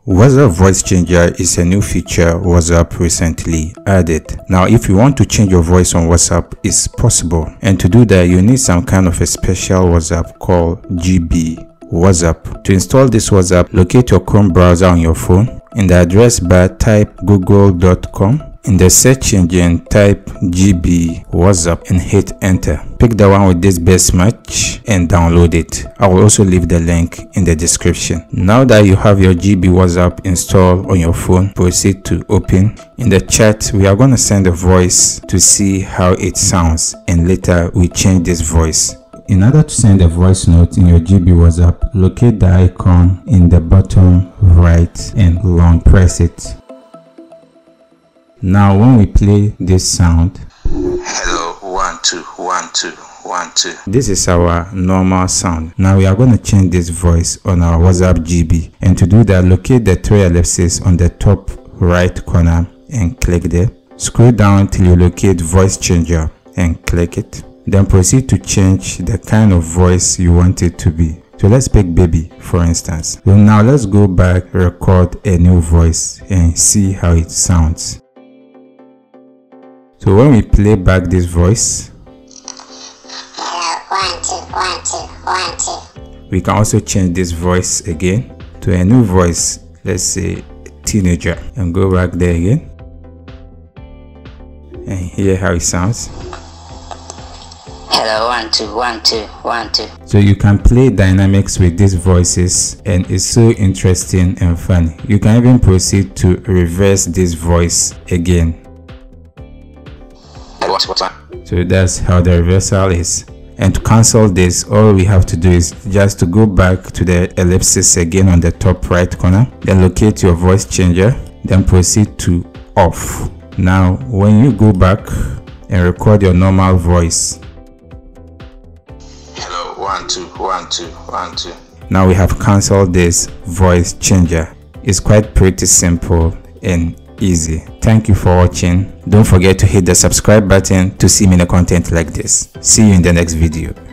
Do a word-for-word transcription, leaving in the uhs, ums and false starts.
WhatsApp voice changer is a new feature WhatsApp recently added. Now if you want to change your voice on WhatsApp, it's possible, and to do that you need some kind of a special WhatsApp called G B WhatsApp. To install this WhatsApp, locate your Chrome browser on your phone. In the address bar, type google dot com. In the search engine, type G B WhatsApp and hit enter. Pick the one with this best match and download it. I will also leave the link in the description. Now that you have your G B WhatsApp installed on your phone, proceed to open. In the chat, we are going to send a voice to see how it sounds, and later we change this voice. In order to send a voice note in your G B WhatsApp, locate the icon in the bottom right and long press it. Now when we play this sound, hello, one two one two one two, this is our normal sound. Now we are going to change this voice on our WhatsApp G B, and to do that, locate the three ellipses on the top right corner and click there. Scroll down till you locate voice changer and click it. Then proceed to change the kind of voice you want it to be. So let's pick baby for instance. So now let's go back, record a new voice and see how it sounds. So when we play back this voice, one two one two one two, we can also change this voice again to a new voice, let's say teenager, and go back there again and hear how it sounds. hello, one two one two one two. So you can play dynamics with these voices, and it's so interesting and funny. You can even proceed to reverse this voice again. So that's how the reversal is. And to cancel this, all we have to do is just to go back to the ellipsis again on the top right corner, then locate your voice changer, then proceed to off. Now when you go back and record your normal voice, hello, one two one two one two. now we have cancelled this voice changer. It's quite pretty simple and easy. Thank you for watching. Don't forget to hit the subscribe button to see many content like this. See you in the next video.